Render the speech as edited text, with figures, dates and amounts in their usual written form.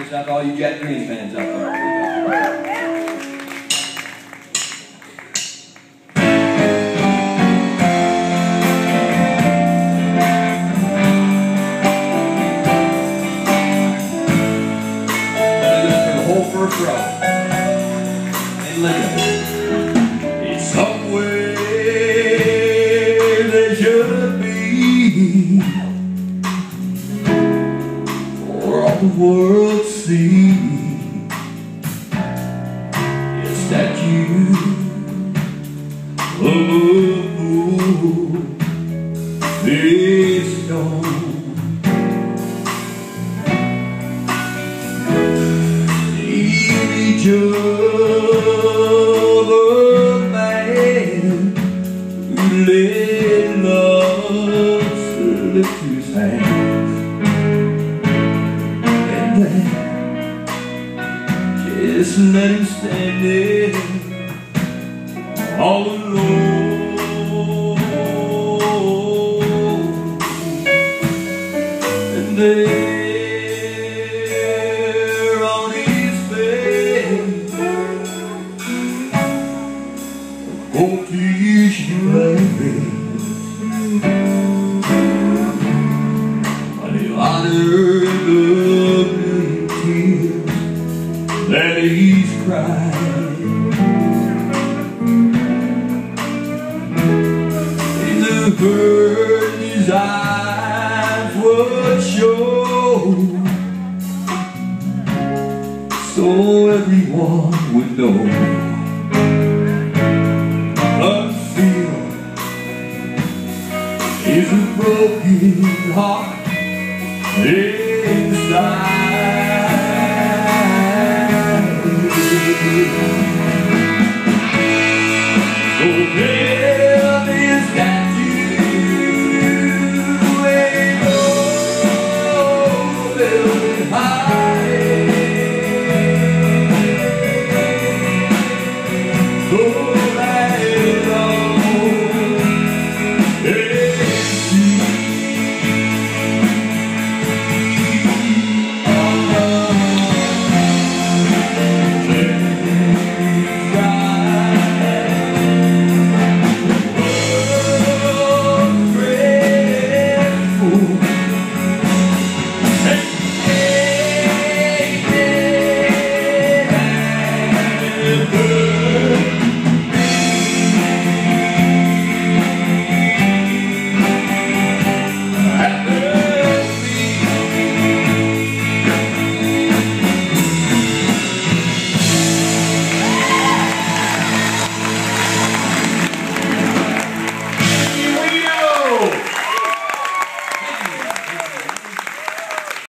hands up, all you Jack Green fans out there. First row. And look at it. It's somewhere there should be for all the world to see. A statue of this stone. Of a man who let love slip through his hands, and then just let him stand there all alone. And then oh, please, you baby, honey, honor the tears that he's crying. And the hurt in his eyes would show, so everyone would know. Is a broken heart inside.